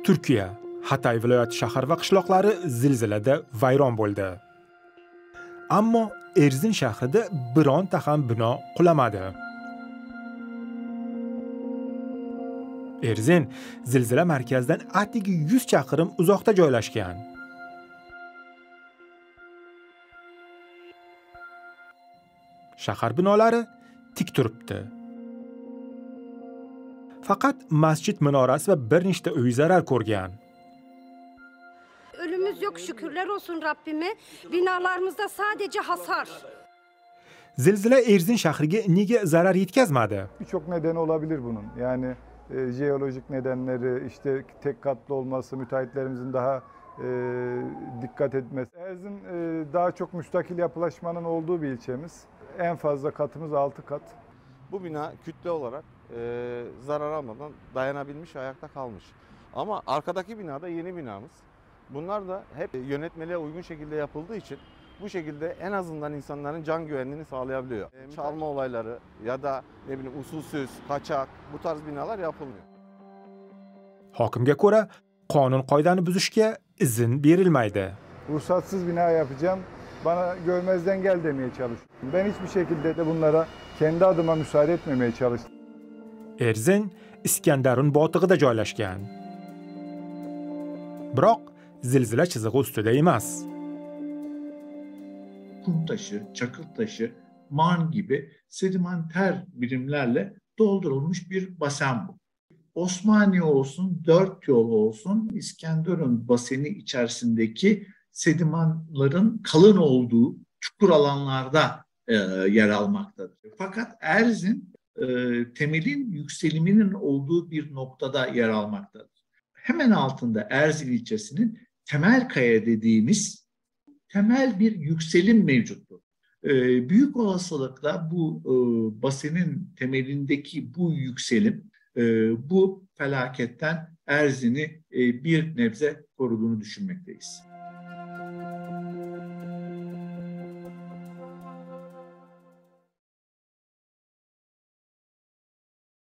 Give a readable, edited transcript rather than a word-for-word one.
Turkiya, Hatay viloyati shahar va qishloqlari zilzilada vayron bo'ldi. Ammo Erzin shahrida bironta ham bino qulamadi. Erzin zilzila markazidan atigi 100 chaqirim uzoqda joylashgan. Shahar binolari tik turibdi. Faqat masjid minorasi va bir nechta uy zarar ko'rgan. Ölümümüz yok, şükürler olsun Rabbime. Binalarımızda sadece hasar. Zilzila Erzin shahriga nega zarar yetkazmadi? Birçok nedeni olabilir bunun. Yani jeolojik nedenleri, işte tek katlı olması, müteahhitlerimizin daha dikkat etmesi. Erzin daha çok müstakil yapılaşmanın olduğu bir ilçemiz. En fazla katımız 6 kat. Bu bina kütle olarak zarar almadan dayanabilmiş, ayakta kalmış. Ama arkadaki binada yeni binamız. Bunlar da hep yönetmeliğe uygun şekilde yapıldığı için bu şekilde en azından insanların can güvenliğini sağlayabiliyor. Çalma olayları ya da ne bileyim usulsüz, kaçak bu tarz binalar yapılmıyor. Hokimga ko'ra, qonun qoidani buzishga izin berilmaydi. Ruhsatsız bina yapacağım, bana görmezden gel demeye çalışıyorum. Ben hiçbir şekilde de bunlara kendi adıma müsaade etmemeye çalıştım. Erzin Iskandarun botig'ida joylashgan. Biroq zilzila chizig'i ustida emas. Kum taşı, çakıl taşı, marn gibi sedimenter birimlerle doldurulmuş bir basen bu. Osmaniye olsun, Dört Yol olsun, İskenderun baseni içerisindeki sedimanların kalın olduğu çukur alanlarda yer almaktadır. Fakat Erzin temelin yükseliminin olduğu bir noktada yer almaktadır. Hemen altında Erzin ilçesinin Temelkaya dediğimiz temel bir yükselim mevcuttur. Büyük olasılıkla bu basenin temelindeki bu yükselim bu felaketten Erzin'i bir nebze koruduğunu düşünmekteyiz.